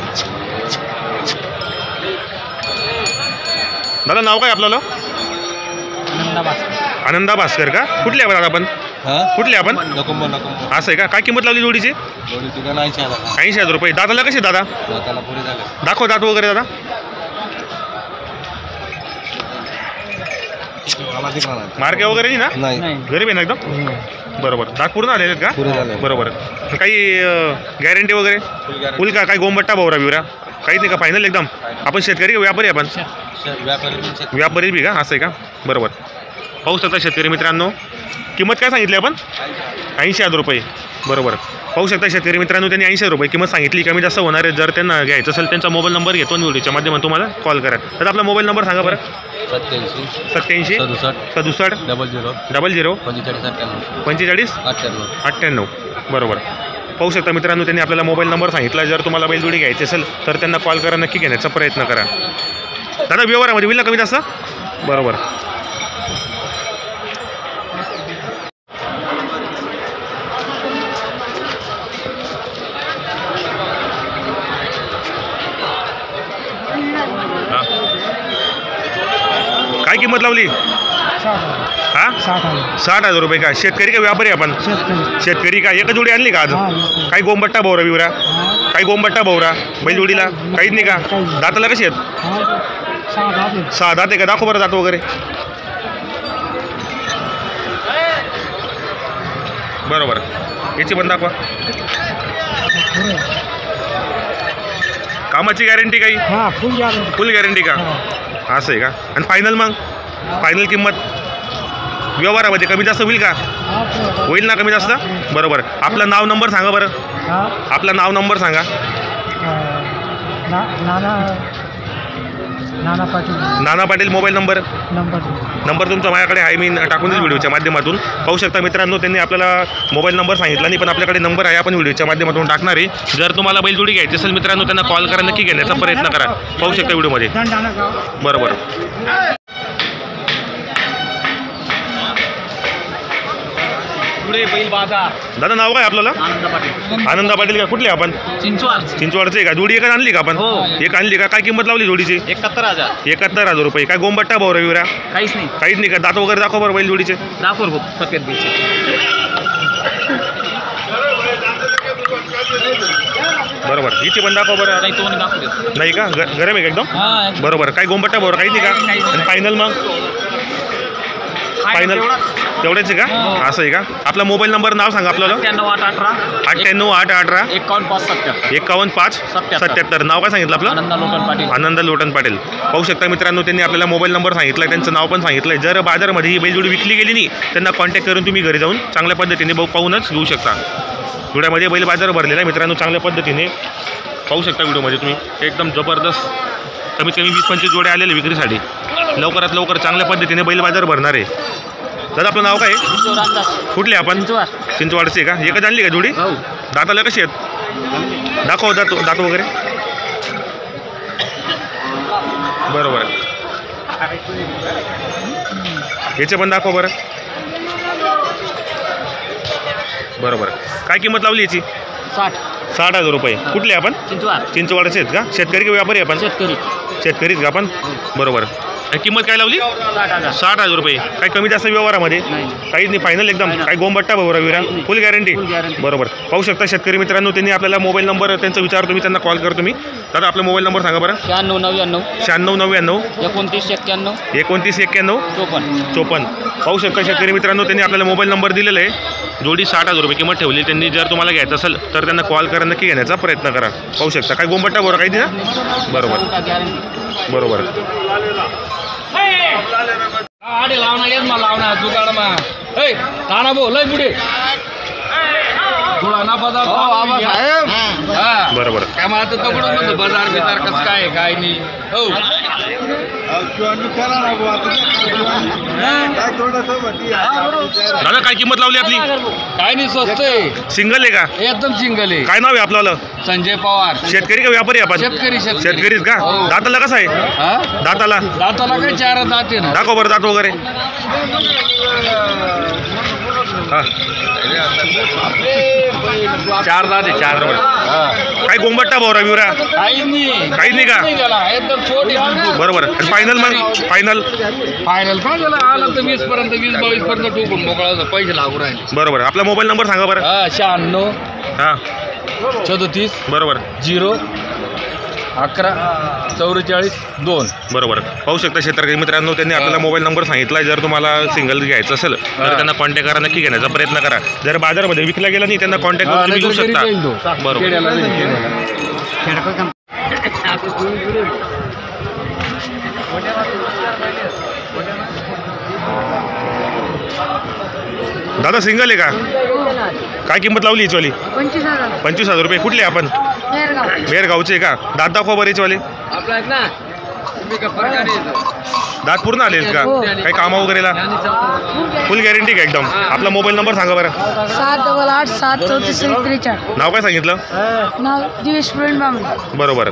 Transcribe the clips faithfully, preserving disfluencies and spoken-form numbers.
दादा नाव काय आपल्याला? आनंदा भास्कर का? कुठले आपण आपण कुठले आपण असं आहे का? काय किंमत लावली जोडीची? ऐंशी हजार रुपये. दादाला कसे दादा? दाखव दात वगैरे दादा. मार्के वगैरे नाही ना? गरीब आहे ना एकदम? बरोबर. दात पूर्ण आलेले आहेत का? बरोबर. काही गॅरंटी वगैरे फुल का? काय गोंबट्टा भवरा बिवरा काहीच नाही का? फायनल एकदम. आपण शेतकरी का व्यापारी? आपण व्यापारी बी का? असं आहे का? बरोबर. पाहू शकता शेतकरी मित्रांनो. किंमत काय सांगितली आपण? ऐंशी हजार रुपये. बरोबर. पाहू शकता शेतकरी मित्रांनो, त्यांनी ऐंशी हजार रुपये किंमत सांगितली. कमी जास्त होणार आहे. जर त्यांना घ्यायचं असेल त्यांचा मोबाईल नंबर घेतो व्हिडिओच्या माध्यमातून तुम्हाला कॉल करा. तर आपला मोबाईल नंबर सांगा बरं. सत्याऐंशी सत्याऐंशी सदुसष्ट सदुसष्ट डबल झिरो डबल झिरो पंचेचाळीस अठ्ठ्याण्णव पंचेचाळीस अठ्ठ्याण्णव अठ्ठ्याण्णव. बरोबर. पाहू शकता मित्रांनो, त्यांनी आपल्याला मोबाईल नंबर सांगितला. जर तुम्हाला बैलजोडी घ्यायची असेल तर त्यांना कॉल करा. नक्की घेण्याचा प्रयत्न करा. दादा व्यवहारामध्ये होईल ना कमी जास्त? बरोबर. काय किंमत लावली? हा साठ हजार रुपये का? शेतकरी का व्यापारी? आपण शेतकरी का? एक जोडी आणली का आज? काही गोंबट्टा भवरा बिवरा? काही गोंबट्टा भवरा बैलजोडीला काहीच नाही का? दाताला कशी आहेत? सहा दात आहे का? दाखव बरं दात वगैरे. बरोबर. याची पण दाखवा. कामाची गॅरंटी काही? फुल गॅरंटी का? असं आहे का? आणि फायनल मग? फायनल किंमत व्यवहारामध्ये कमी जास्त होईल का? होईल ना कमी जास्त? बरोबर. आपलं नाव नंबर सांगा बरं. आपलं नाव नंबर सांगा. Nana Patil. Nana Patil. Mobile number? Number तुमचा माझ्याकडे आहे. मी टाकून देईल व्हिडिओच्या माध्यमातून. पाहू शकता मित्रांनो, त्यांनी आपल्याला मोबाईल नंबर सांगितला नाही, पण आपल्याकडे नंबर आहे. आपण व्हिडिओच्या माध्यमातून टाकणार आहे. जर तुम्हाला बैलजोडी घ्यायची असेल मित्रांनो, त्यांना कॉल करा. नक्की घेण्याचा प्रयत्न करा. पाहू शकता व्हिडिओमध्ये. बरोबर. दादा नाव काय आपल्याला? आनंदा पाटील का? कुठले आपण? चिंचवाड. चिंचवाडचे का? जोडी एकच आणली का आपण? एक आणली का? काय किंमत लावली जोडीची? एकाहत्तर हजार एकाहत्तर हजार रुपये. काय गोंबट्टा भवरा बिवरा काहीच नाही? काहीच नाही का? दात वगैरे दाखव बरं बैल जोडीचे. दाखव सफेद बीचे. बरोबर. हिची पण दाखव बरं. नाही का? गरम आहे का एकदम? बरोबर. काय गोंबट्टा भवरा काहीच नाही का? आणि फायनल मग? फायनल तेवढेच आहे का? असं आहे का? आपला मोबाईल नंबर नाव सांगा आपल्याला. अठ्ठ्याण्णव आठ अठरा एकावन्न पाच सत्याहत्तर एकावन्न पाच सत्याहत्तर. नाव काय सांगितलं आपलं? आनंद लोटन पाटील. पाहू शकता मित्रांनो, त्यांनी आपल्याला मोबाईल नंबर सांगितला, त्यांचं नाव पण सांगितलं. जर बाजारामध्ये ही बैलजोडी विकली गेली नाही, त्यांना कॉन्टॅक्ट करून तुम्ही घरी जाऊन चांगल्या पद्धतीने पाहूनच घेऊ शकता. धुळ्यामध्ये बैल बाजार भरलेला आहे मित्रांनो. चांगल्या पद्धतीने पाहू शकता व्हिडिओमध्ये तुम्ही. एकदम जबरदस्त. कमीत कमी वीस पंचवीस जोड्या आलेले विक्रीसाठी. लवकरात लवकर चांगल्या पद्धतीने बैल बाजार भरणार आहे. दादा आपलं नाव काय? कुठले आपण? चिंचवाडचे का? एकच आणली का जोडी? दाताला कशी आहेत? दाखव दात दात वगैरे. बरोबर. याचे पण दाखव बरं. बरोबर. काय किंमत लावली याची? साठ साठ हजार रुपये. कुठले आपण? चिंचवाडचे आहेत का? शेतकरी का व्यापारी आपण? शेतकरी. शेतकरीच का आपण? बरोबर. किंमत काय लावली? साठ हजार रुपये. काही कमी जास्त व्यवहारामध्ये काहीच नाही? फायनल एकदम. काही गोंबट्टा भवरा विरा फुल गॅरंटी? बरोबर. पाहू शकता शेतकरी मित्रांनो, त्यांनी आपल्याला मोबाईल नंबर त्यांचा विचारतो मी, त्यांना कॉल करतो मी. दादा आपला मोबाईल नंबर सांगा बरं. शहाण्णव नव्याण्णव शहाण्णव नव्याण्णव एकोणतीस एक्क्याण्णव एकोणतीस एक्क्याण्णव चोपन्न चोपन्न. पाहू शकता शेतकरी मित्रांनो, त्यांनी आपल्याला मोबाईल नंबर दिलेला आहे. जोडी साठ हजार रुपये किंमत ठेवली त्यांनी. जर तुम्हाला घ्यायचं असेल तर त्यांना कॉल करा. नक्की घेण्याचा प्रयत्न करा. पाहू शकता. काय गोंबट्टा भवरा काही ना? बरोबर. बरोबर. आडे लावणार येत मला लावणार जुगाड मा ए ताना बो लय पुढे थोडा ना बाजार साहेब. हा बरोबर. काय मला तर तकडून म्हणतो बाजार बिजार कसं काय काय नाही. हो दादा काय किंमत लावली आपली? काय नाही स्वस्त आहे. सिंगल आहे का? एकदम सिंगल आहे. काय नाव आहे आपल्याला? संजय पवार. शेतकरी का व्यापारी आपण? शेतकरी. शेतकरीच का? दाताला कसं आहे? दाताला दाताला काय चार दात आहे ना? दाखव बरं दात वगैरे. हा चार दाते चार बरोबर. काय गोंबट्टा भोवरा बिवरा काहीच नाही काहीच नाही का? गेला एकदम छोटी बरोबर. आणि फायनल मग फायनल फायनल काय झालं आलं तर वीस पर्यंत वीस बावीस पर्यंत टोकून मोकळा पैसे लागू राहिले. बरोबर. आपला मोबाईल नंबर सांगा बरं. हा शहाण्णव हां सदोतीस बरोबर झिरो अकरा चौवेचाळीस दोन. बरोबर. पाहू शकता शेतकरी मित्रांनो, त्यांनी आपल्याला मोबाईल नंबर सांगितला. जर तुम्हाला सिंगल घ्यायचं असेल तर त्यांना कॉन्टॅक्ट करा, नक्की घेण्याचा प्रयत्न करा. जर बाजारमध्ये विकला गेला नाही त्यांना कॉन्टॅक्ट करून तुम्ही घेऊ शकता. बरोबर. दादा सिंगल आहे का? काय किंमत लावली याचीवाली? पंचवीस हजार पंचवीस हजार रुपये. कुठले आपण? बेरगाव. बेरगावचे का? दात दाखवा बरं याचीवाले. आपला ना दात पूर्ण आले का? काही कामा वगैरेला फुल गॅरंटी का एकदम? आपला मोबाईल नंबर सांगा बरं. सात डबल आठ सात चौतीस त्रेचाळीस. नाव काय सांगितलं? नाव दिवेश प्रवीण बांबळे. बरोबर.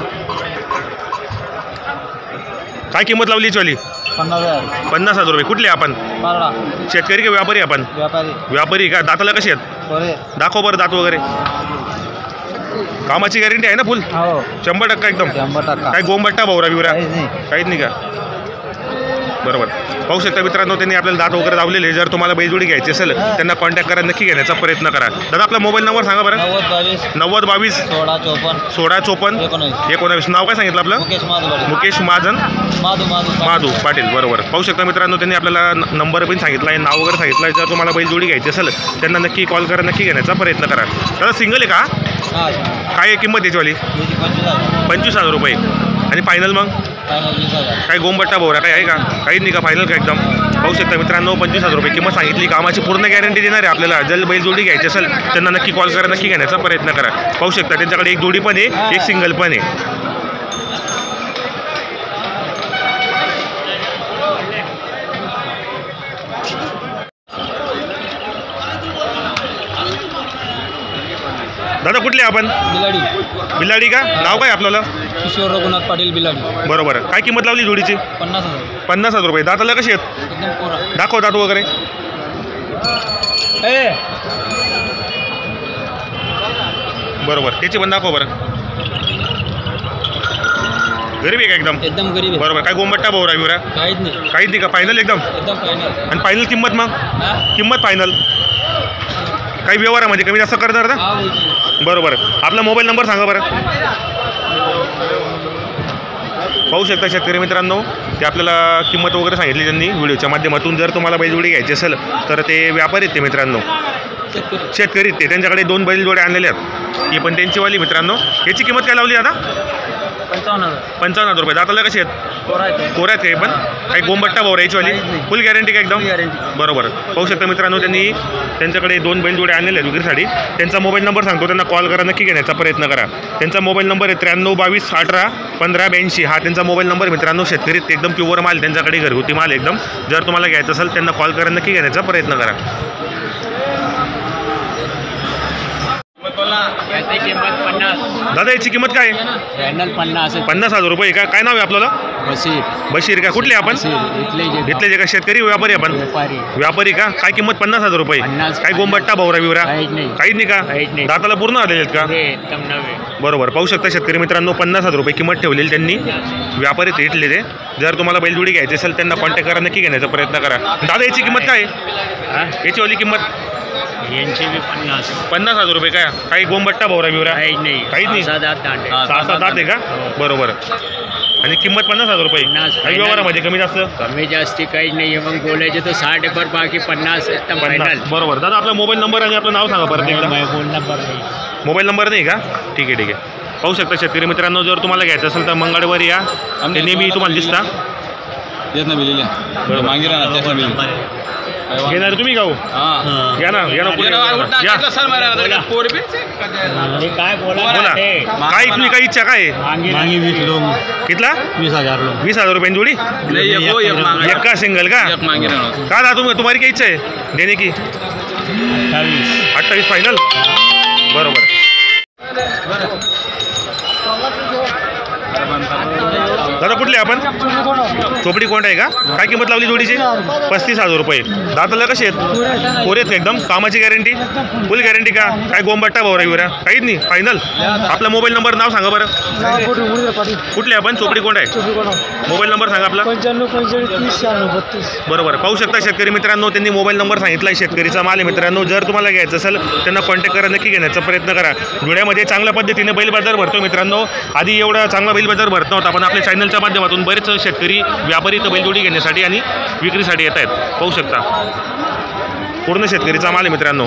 काय किंमत लावली याचीवाली? पन्नास हजार पन्नास हजार रुपये. कुठले आपण? बारडा शेतकरी का व्यापारी आपण? व्यापारी व्यापारी का? दाताला कसे आहेत? बरे दाखव बरं दात वगैरे. कामाची गॅरंटी आहे ना फुल? हो शंभर टक्का एकदम. शंभर टक्का काय गोंबट्टा भोवरा बिवरा नाही काहीच नाही का? बरोबर. पाहू शकता मित्रांनो, त्यांनी आपल्याला दात वगैरे लावलेले. जर तुम्हाला बैलजोडी घ्यायची असेल त्यांना कॉन्टॅक्ट करा, नक्की घेण्याचा प्रयत्न करा. दादा आपला मोबाईल नंबर सांगा बरं. नव्वद बावीस नव्वद बावीस सोळा चोपन्न सोळा चोपन्न एकोणावीस एकोणावीस. नाव काय सांगितलं आपलं? मुकेश माधू मुकेश महाजन माधू माधू माधू पाटील. बरोबर. पाहू शकता मित्रांनो, त्यांनी आपल्याला न- नंबर पण सांगितला आहे, नाव वगैरे सांगितलं आहे. जर तुम्हाला बैलजोडी घ्यायची असेल त्यांना नक्की कॉल करा, नक्की घेण्याचा प्रयत्न करा. दादा सिंगल आहे का? हा काय आहे किंमत याचीवाली? पंचवीस हजार पंचवीस हजार रुपये. आणि फायनल मग फायनल वीस हजार काय गोंबट्टा भोवरा काय आहे का? काहीच नाही का? फायनल का एकदम? पाहू शकता मित्रांनो, पंचवीस हजार रुपये किंमत सांगितली. कामाची पूर्ण गॅरंटी देणार आहे आपल्याला. जर बैलजोडी घ्यायची असेल त्यांना नक्की कॉल करा, नक्की घेण्याचा प्रयत्न करा. पाहू शकता त्यांच्याकडे एक जोडी पण आहे, एक सिंगल पण आहे. दादा कुठले आपण? बिलाडी बिलाडी का? नाव काय आपल्याला? किशोर रघुनाथ पाटील बिलाडी बरोबर. काय किंमत लावली जोडीची? पन्नास हजार पन्नास हजार रुपये. दाताला कशी आहेत? एकदम कोरा दाखव दात वगैरे. ए बरोबर. त्याची पण दाखव बरं. गरीब आहे का एकदम? एकदम गरीब आहे बरोबर. काय गोंबट्टा भोवरा बिवरा काहीच नाही काहीच नाही का? फायनल एकदम? एकदम फायनल आणि फायनल किंमत मग? हा किंमत फायनल काही व्यवहारामध्ये कमी जास्त करणार ना? हा होईल. बरोबर. आपला मोबाईल नंबर सांगा बरं. पाहू शकता शेतकरी मित्रांनो, ते आपल्याला किंमत वगैरे सांगितली त्यांनी व्हिडिओच्या माध्यमातून. जर तुम्हाला बैलजोडी घ्यायची असेल तर ते व्यापारी आहेत ते मित्रांनो, शेतकरी शेतकरी ते. त्यांच्याकडे दोन बैलजोड्या आणलेल्या आहेत, ही पण त्यांचीवाली मित्रांनो. याची किंमत काय लावली आता? पंचावन्न हजार पंचावन्न हजार रुपये. दाताला कशी आहेत? कोरा आहे कोऱ्यात काही पण काही गोंबट्टा भोवरा याचीवाली काहीच नाही. फुल गॅरंटी का एकदम? गॅरंटी बरोबर. पाहू शकता मित्रांनो, त्यांनी त्यांच्याकडे दोन बैलजोडे आणलेले आहेत विक्रीसाठी. त्यांचा मोबाईल नंबर सांगतो, त्यांना कॉल करा, नक्की घेण्याचा प्रयत्न करा. त्यांचा मोबाईल नंबर आहे त्र्याण्णव बावीस अठरा पंधरा ब्याऐंशी. हा त्यांचा मोबाईल नंबर मित्रांनो. शेतकरी ते एकदम प्युअर माल, त्यांच्याकडे घरगुती माल एकदम. जर तुम्हाला घ्यायचं असेल त्यांना कॉल करा, नक्की घेण्याचा प्रयत्न करा. दादा याची किंमत काय आहे? फायनल पन्नास पन्नास हजार रुपये का? काय नाव आहे आपल्याला? बशीर बशीर का? कुठले आपण? इथले घेतले जे का? शेतकरी व्यापारी आपण? व्यापारी व्यापारी का? काय किंमत? पन्नास हजार रुपये. पन्नास. काय गोंबट्टा भोवरा बिवरा काहीच नाही काहीच नाही का? काहीच नाही. दाताला पूर्ण आलेले आहेत का? एकदम नवे बरोबर. पाहू शकता शेतकरी मित्रांनो, पन्नास हजार रुपये किंमत ठेवलेली त्यांनी. व्यापारी ते इथले ते. जर तुम्हाला बैलजोडी घ्यायची असेल त्यांना कॉन्टॅक्ट करा, नक्की घेण्याचा प्रयत्न करा. दादा याची किंमत काय आहे? याची वाली किंमत? यांचे बी पन्नास पन्नास हजार रुपये. काय काही गोंबट्टा भोवरा बिवरा काहीच नाही काहीच नाही. सहा दात दांडे. सहा सात दात आहे का? बरोबर. आणि किंमत पन्नास हजार रुपये. पन्नास. काही व्यवहारामध्ये कमी जास्त? कमी जास्ती काहीच नाही मग बोलायचे तर साठ पर बाकी पन्नास एकदम पन्नास. फायनल. बरोबर. दादा आपला मोबाईल नंबर आणि आपलं नाव सांगा परत एकदा. फोन नंबर नाही मोबाईल नंबर नाही का? ठीक आहे ठीक आहे. पाहू शकता शेतकरी मित्रांनो, जर तुम्हाला घ्यायचं असेल तर मंगळवार या. ते नेहमी तुम्हाला दिसता. येत ना बिलिल्या बरोबर. मागे राहणार त्याच ना बिल घेणार तुम्ही गाऊ? हां या ना या ना पुढे या. काय बोला. बोला काय तुम्ही काही इच्छा काय आहे? मागे वीस लोक कितला? वीस हजार लोक वीस हजार रुपये जोड़ी? नहीं एक वो एक मांगा एक का सिंगल का? एक मांगे रहना का था तुम तुम्हारी क्या इच्छा है देने की? अठ्ठावीस अट्ठाईस फाइनल. बरोबर. दादा कुठले आपण चोपडी कोंड आहे का? काय किंमत लावली जोडीची? पस्तीस हजार रुपये. दाताला कसे आहेत? कोरेत एकदम. कामाची गॅरंटी? फुल गॅरंटी का? काय गोंबट्टा भाऊ विवरा काहीच नाही फायनल. आपला मोबाईल नंबर नाव सांगा बरं. कुठले आपण? चोपडी कोंड आहे. मोबाईल नंबर सांगा आपला. पंच्याण्णव पंचेचाळीस तीस शहाण्णव बत्तीस. बरोबर. पाहू शकता शेतकरी मित्रांनो, त्यांनी मोबाईल नंबर सांगितला आहे. शेतकरीचा माल आहे मित्रांनो. जर तुम्हाला घ्यायचं असेल त्यांना कॉन्टॅक्ट करा, नक्की घेण्याचा प्रयत्न करा. धुळ्यामध्ये चांगल्या पद्धतीने बैल बाजार भरतो मित्रांनो. आधी एवढा चांगला बैल बाजार भरत नव्हता, पण आपल्या चॅनलच्या माध्यमातून बरेच शेतकरी व्यापारी इथं बैलजोडी घेण्यासाठी आणि विक्रीसाठी येत आहेत. पाहू शकता पूर्ण शेतकरीचा माल आहे मित्रांनो.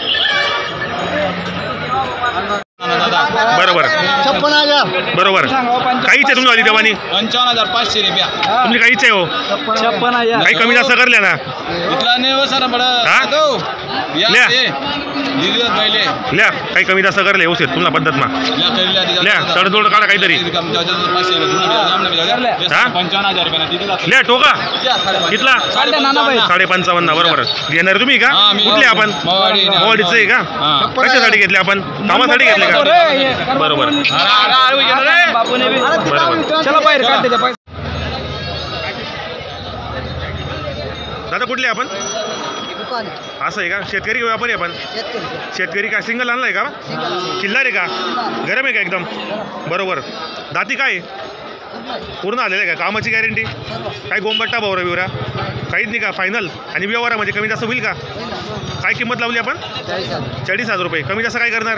बरोबर छप्पन हजार. बरोबर. काहीच आहे तुमची आधी देवानी? पंचावन्न हजार पाचशे रुपया. तुमची काहीच आहे हो? छप्पन हजार. काही कमी जास्त करल्या ना? इथला नाही हो सर बडा. हा? तो या ल्या. ते दिली पहिले ल्या काही कमी जास्त करले व्यवस्थित तुमला पद्धत मा ल्या करीला दिला. ल्या तडजोड काढा काहीतरी. हा? पंचावन्न हजार रुपया दिली. ल्या टोका कितला? साडे पंचावन्न. बरोबर. घेणार तुम्ही का? हा, मी- कुठले आपण? मोवाडी. मोवाडीचं आहे का? हा. कशासाठी घेतले आपण? कामासाठी घेतले का? बरोबर. बरोबर. चला बाहेर काढते त्या पैसे. दादा कुठले आपण? असं आहे का? शेतकरी की व्यापारी आपण? शेतकरी का? सिंगल आणलाय का? किल्लार आहे का? गरम आहे का एकदम? बरोबर. दाती काय आहे? पूर्ण आलेलं आहे का? कामाची गॅरंटी? काय गोंबट्टा भावरा बिवरा काहीच नाही का? फायनल. आणि व्यवहारामध्ये कमी जास्त होईल का? काय किंमत लावली आपण? चाळीस हजार रुपये. कमी जास्त काय करणार?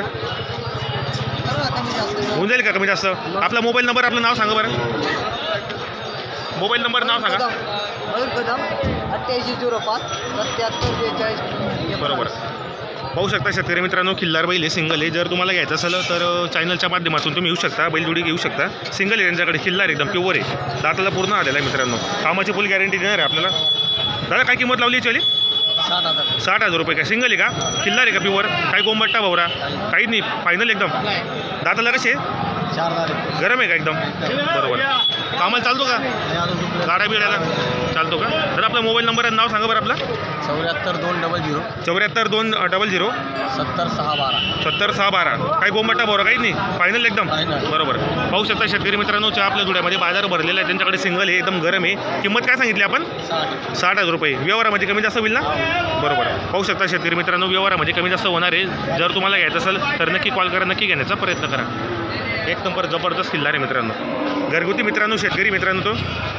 होऊन जाईल का कमी जास्त? आपला मोबाईल नंबर, आपलं नाव सांगा बरं. मोबाईल नंबर नाव सांगा. अठ्ठ्याऐंशी झिरो पाच सत्याहत्तर बेचाळीस. बरोबर. पाहू शकता शेतकरी मित्रांनो, खिल्लार बैल आहे, सिंगल आहे. जर तुम्हाला घ्यायचं असेल तर चॅनलच्या माध्यमातून तुम्ही येऊ शकता, बैलजोडी घेऊ शकता. सिंगल आहे त्यांच्याकडे, खिल्लार एकदम प्युअर आहे. दाताला पूर्ण आलेला आहे मित्रांनो. कामाची फुल गॅरंटी देणार आहे आपल्याला. दादा काय किंमत लावली याची? साठ हजार. साठ हजार रुपये. काय सिंगल आहे का? खिल्लार आहे का प्युअर? काय गोंबट्टा भावरा काहीच नाही फायनल एकदम. दाताला कसे? चार हजार. गरम आहे का एकदम? बरोबर. कामाला चालतो का? गाड्या बिड्याला चालतो का? तर आपला मोबाईल नंबर आणि नाव सांगा बरं आपला. चौऱ्याहत्तर दोन डबल झिरो चौऱ्याहत्तर दोन डबल झिरो सत्तर सहा बारा. सत्तर सहा बारा. काय गोंबट्टा भावरा काहीच नाही फायनल एकदम? Final. बरोबर. पाहू शकता शेतकरी मित्रांनो, चहा आपल्या धुळ्यामध्ये बाजार भरलेला आहे. त्यांच्याकडे सिंगल आहे, एकदम गरम आहे. किंमत काय सांगितली आपण? साठ. साठ हजार रुपये. व्यवहारामध्ये कमी जास्त होईल ना? बरोबर. पाहू शकता शेतकरी मित्रांनो, व्यवहारामध्ये कमी जास्त होणार आहे. जर तुम्हाला घ्यायचं असेल तर नक्की कॉल करा, नक्की घेण्याचा प्रयत्न करा. एक नंबर जबरदस्त किल्लार आहे मित्रांनो. घरगुती मित्रांनो, शेतकरी मित्रांनो तो.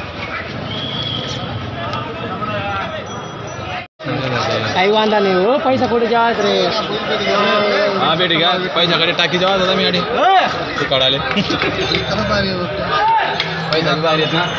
काही वांधा नाही हो, पैसा कुठे जायच रे. हा बेटी का पैशाकडे टाकी जेव्हा दादा मी आधी तू काढाले पैसा बाहेर येत ना.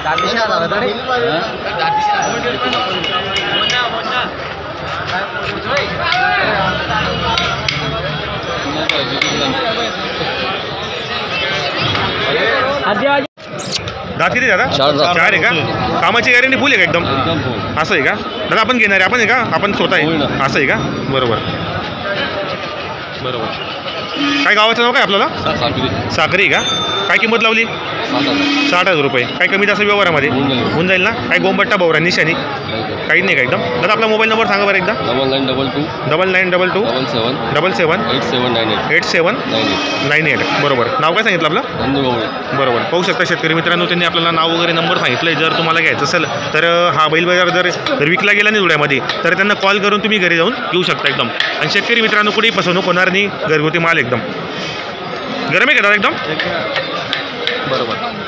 दाती रे दादा? चार आहे का? कामाची गॅरंटी फुल आहे का एकदम? असं आहे का? दादा आपण घेणार आहे, आपण आहे का? आपण स्वतः आहे, असं आहे का? बरोबर बरोबर. काय गावाचं नाव काय आपल्याला? साखरी का? काय किंमत लावली? साठ हजार रुपये. काय कमी जास्त व्यवहारामध्ये होऊन जाईल ना? काय गोंबट्टा भावरा निशाणी काहीच नाही का एकदम? दादा आपला मोबाईल नंबर सांगा बरं एकदा. Double nine double two double nine double two double seven double seven eight seven nine eight eight seven nine eight nine eight. बरोबर. नाव काय सांगितलं आपलं? नंदू गवळे. बरोबर. पाहू शकता शेतकरी मित्रांनो, त्यांनी आपल्याला नाव वगैरे नंबर सांगितलं आहे. जर तुम्हाला घ्यायचं असेल तर हा बैल बाजार जर जर विकला गेला नाही धुळ्यामध्ये तर त्यांना कॉल करून तुम्ही घरी जाऊन घेऊ शकता एकदम. आणि शेतकरी मित्रांनो, कुठेही फसवणूक होणार नाही. घरगुती माल एकदम गरम आहे का दादा एकदम? बरोबर.